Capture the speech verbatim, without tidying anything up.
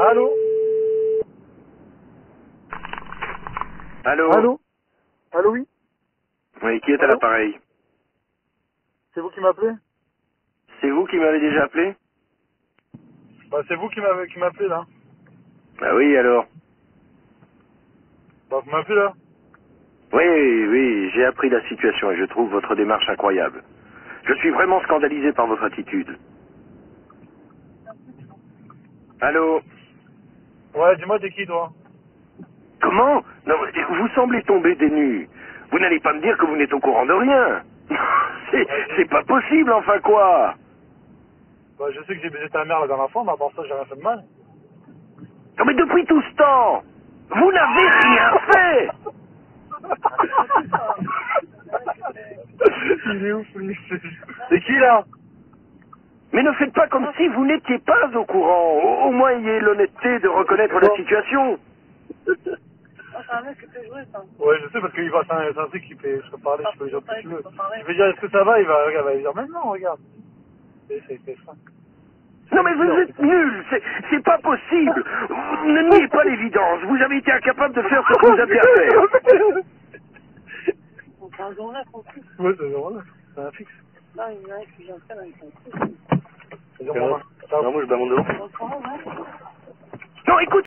Allô? Allô? Allô? Allô, oui? Oui, qui est à Allô? l'appareil? C'est vous qui m'appelez? C'est vous qui m'avez déjà appelé? Bah, c'est vous qui m'avez qui m'appelez, là. Bah oui, alors. Bah, vous m'appelez, là. Oui, oui, j'ai appris la situation et je trouve votre démarche incroyable. Je suis vraiment scandalisé par votre attitude. Allô? Ouais, dis-moi, t'es qui, toi? Comment? Non, vous semblez tomber des nues. Vous n'allez pas me dire que vous n'êtes au courant de rien. C'est Ouais, je... c'est pas possible, enfin quoi? Bah, je sais que j'ai baisé ta mère la dernière fois, mais à part ça, j'ai rien fait de mal. Non mais depuis tout ce temps, vous n'avez rien fait. Il est ouf, lui. C'est qui, là? Mais ne faites pas comme si vous n'étiez pas au courant. Au, au moins ayez l'honnêteté de reconnaître la Quoi? situation. Ah, c'est un mec qui peut jouer, ça. Ouais, je sais, parce qu'il va, c'est un, c'est un truc qui peut, je peux parler, je peux dire ce que tu veux. Je vais dire, est-ce que ça va? Il va, regarde, il va dire, mais non, regarde. C'est, c'est, c'est ça. C'est Non une mais vous fleur, êtes putain. nuls, c'est c'est pas possible. Vous ne niez pas l'évidence. Vous avez été incapable de faire ce que vous aviez à faire. C'est un journal en plus. Ouais, c'est un journal. C'est un fixe. Là, il y en a qui vient faire avec un fixe. C'est un journal. Non, moi je bats mon dos. Ciao. Non, écoute.